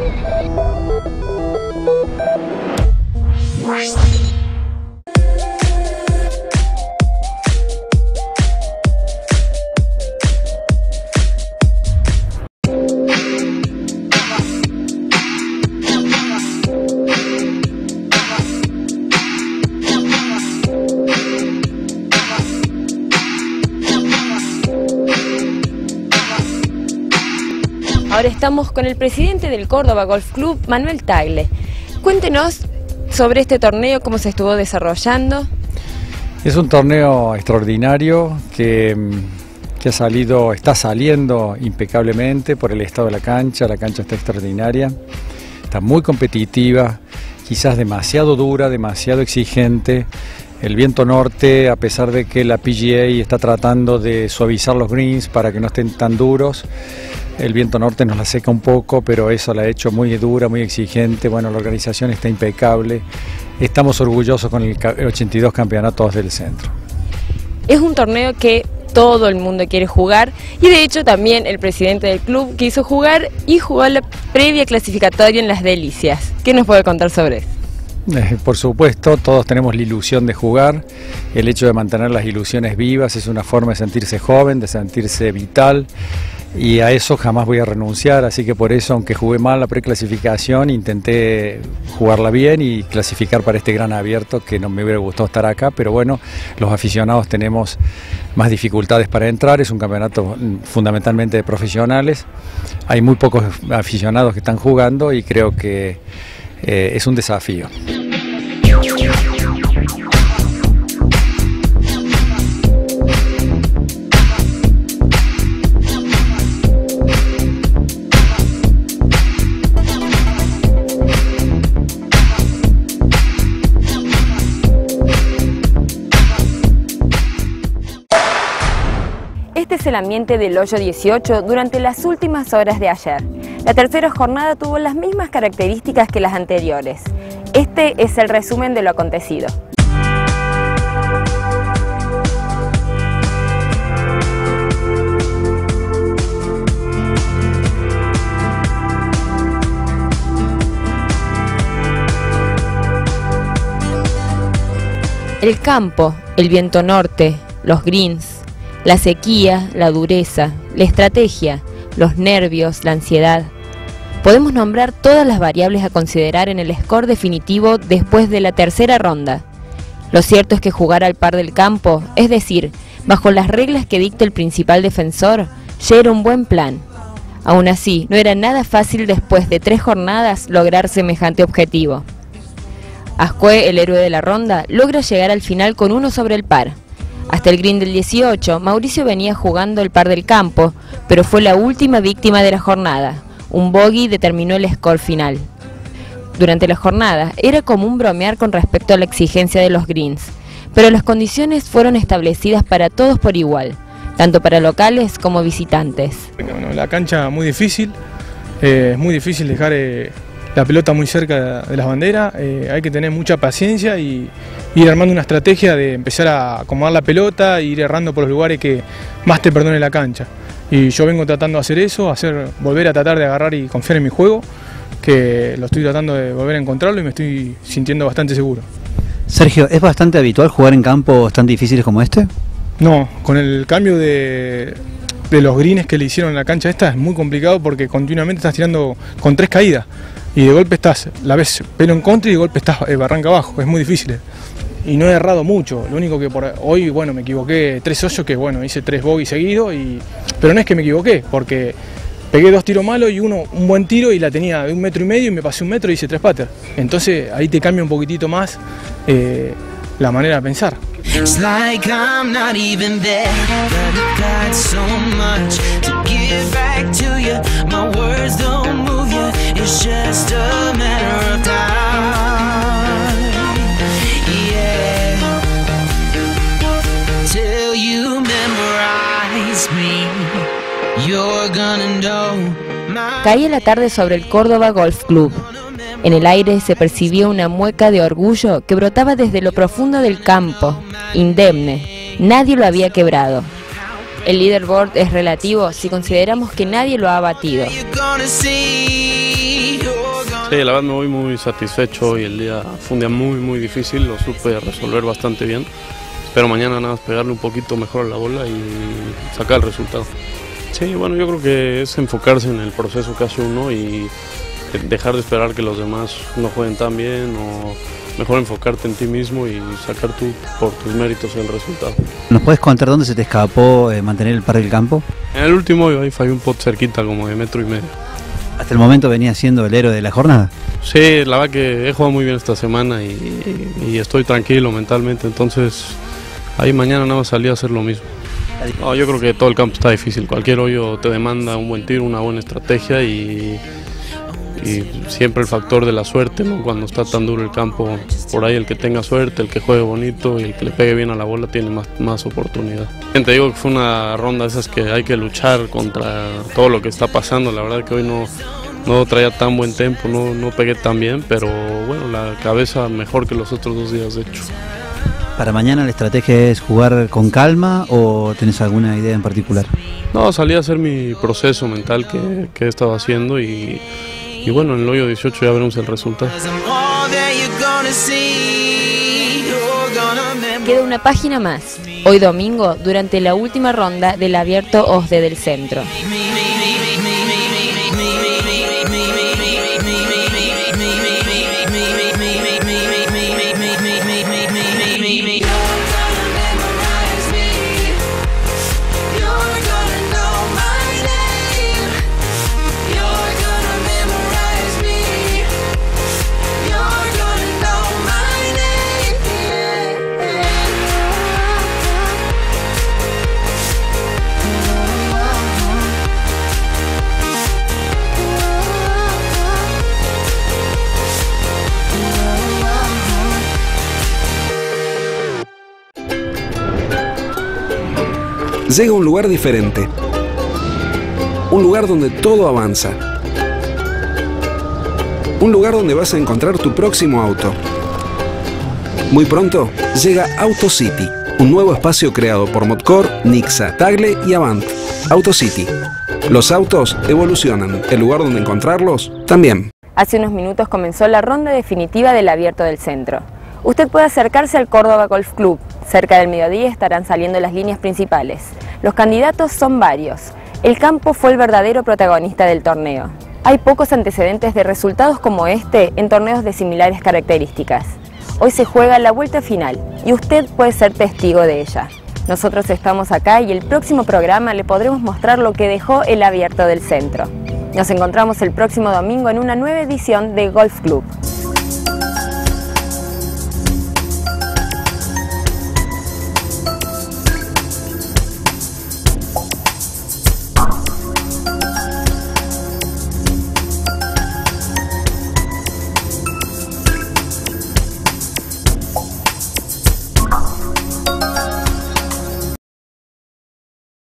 Ahora estamos con el presidente del Córdoba Golf Club, Manuel Tagle. Cuéntenos sobre este torneo, cómo se estuvo desarrollando. Es un torneo extraordinario que está saliendo impecablemente por el estado de la cancha está extraordinaria, está muy competitiva, quizás demasiado dura, demasiado exigente. El viento norte, a pesar de que la PGA está tratando de suavizar los greens para que no estén tan duros, el viento norte nos la seca un poco, pero eso la ha hecho muy dura, muy exigente. Bueno, la organización está impecable. Estamos orgullosos con el 82 campeonatos del centro. Es un torneo que todo el mundo quiere jugar y de hecho también el presidente del club quiso jugar y jugó la previa clasificatoria en Las Delicias. ¿Qué nos puede contar sobre eso? Por supuesto, todos tenemos la ilusión de jugar. El hecho de mantener las ilusiones vivas es una forma de sentirse joven, de sentirse vital, y a eso jamás voy a renunciar. Así que por eso, aunque jugué mal la preclasificación, intenté jugarla bien y clasificar para este gran abierto, que no me hubiera gustado estar acá, pero bueno, los aficionados tenemos más dificultades para entrar. Es un campeonato fundamentalmente de profesionales, hay muy pocos aficionados que están jugando y creo que es un desafío. Este es el ambiente del hoyo 18 durante las últimas horas de ayer. La tercera jornada tuvo las mismas características que las anteriores. Este es el resumen de lo acontecido. El campo, el viento norte, los greens, la sequía, la dureza, la estrategia, los nervios, la ansiedad. Podemos nombrar todas las variables a considerar en el score definitivo después de la tercera ronda. Lo cierto es que jugar al par del campo, es decir, bajo las reglas que dicta el principal defensor, ya era un buen plan. Aún así, no era nada fácil después de 3 jornadas lograr semejante objetivo. Ascue, el héroe de la ronda, logra llegar al final con 1 sobre el par. Hasta el green del 18, Mauricio venía jugando el par del campo, pero fue la última víctima de la jornada. Un bogey determinó el score final. Durante la jornada, era común bromear con respecto a la exigencia de los greens, pero las condiciones fueron establecidas para todos por igual, tanto para locales como visitantes. Bueno, la cancha muy difícil, es muy difícil dejar la pelota muy cerca de las banderas, hay que tener mucha paciencia y ir armando una estrategia de empezar a acomodar la pelota e ir errando por los lugares que más te perdone la cancha. Y yo vengo tratando de hacer eso, volver a tratar de agarrar y confiar en mi juego, que lo estoy tratando de volver a encontrarlo y me estoy sintiendo bastante seguro. Sergio, ¿es bastante habitual jugar en campos tan difíciles como este? No, con el cambio de los greens que le hicieron en la cancha esta es muy complicado porque continuamente estás tirando con 3 caídas. Y de golpe la ves pelo en contra y de golpe estás barranca abajo, es muy difícil. Y no he errado mucho, lo único que por hoy, bueno, me equivoqué 3 hoyos, que bueno, hice 3 bogies seguidos, pero no es que me equivoqué, porque pegué 2 tiros malos y un buen tiro y la tenía de 1,5 metros y me pasé 1 metro y hice 3 putters. Entonces ahí te cambia un poquitito más la manera de pensar. It's like I'm not even there, but I've got so much to give back to you. My words don't move you, it's just a matter of time. Yeah. Till you memorize me, you're gonna know. Caía la tarde sobre el Córdoba Golf Club. En el aire se percibía una mueca de orgullo que brotaba desde lo profundo del campo, indemne. Nadie lo había quebrado. El leaderboard es relativo si consideramos que nadie lo ha batido. Sí, la verdad me voy muy satisfecho y el día fue un día muy difícil, lo supe resolver bastante bien. Espero mañana nada más pegarle un poquito mejor a la bola y sacar el resultado. Sí, bueno, yo creo que es enfocarse en el proceso que hace uno y dejar de esperar que los demás no jueguen tan bien, o mejor enfocarte en ti mismo y sacar tú por tus méritos el resultado. ¿Nos puedes contar dónde se te escapó mantener el par del campo? En el último ahí fallé un pot cerquita, como de 1,5 metros. ¿Hasta el momento venía siendo el héroe de la jornada? Sí, la verdad que he jugado muy bien esta semana y estoy tranquilo mentalmente, entonces ahí mañana nada más salí a hacer lo mismo. No, yo creo que todo el campo está difícil, cualquier hoyo te demanda un buen tiro, una buena estrategia y siempre el factor de la suerte, ¿no? Cuando está tan duro el campo, por ahí el que tenga suerte, el que juegue bonito y el que le pegue bien a la bola tiene más oportunidad. Te digo que fue una ronda de esas que hay que luchar contra todo lo que está pasando, la verdad que hoy no traía tan buen tempo, no pegué tan bien, pero bueno, la cabeza mejor que los otros 2 días de hecho. ¿Para mañana la estrategia es jugar con calma o tenés alguna idea en particular? No, salí a hacer mi proceso mental que he estado haciendo y bueno, en el hoyo 18 ya veremos el resultado. Queda una página más, hoy domingo, durante la última ronda del Abierto OSDE del Centro. Llega a un lugar diferente, un lugar donde todo avanza, un lugar donde vas a encontrar tu próximo auto. Muy pronto llega AutoCity, un nuevo espacio creado por Modcor, Nixa, Tagle y Avant. AutoCity. Los autos evolucionan, el lugar donde encontrarlos también. Hace unos minutos comenzó la ronda definitiva del Abierto del Centro. Usted puede acercarse al Córdoba Golf Club. Cerca del mediodía estarán saliendo las líneas principales. Los candidatos son varios. El campo fue el verdadero protagonista del torneo. Hay pocos antecedentes de resultados como este en torneos de similares características. Hoy se juega la vuelta final y usted puede ser testigo de ella. Nosotros estamos acá y el próximo programa le podremos mostrar lo que dejó el Abierto del Centro. Nos encontramos el próximo domingo en una nueva edición de Golf Club.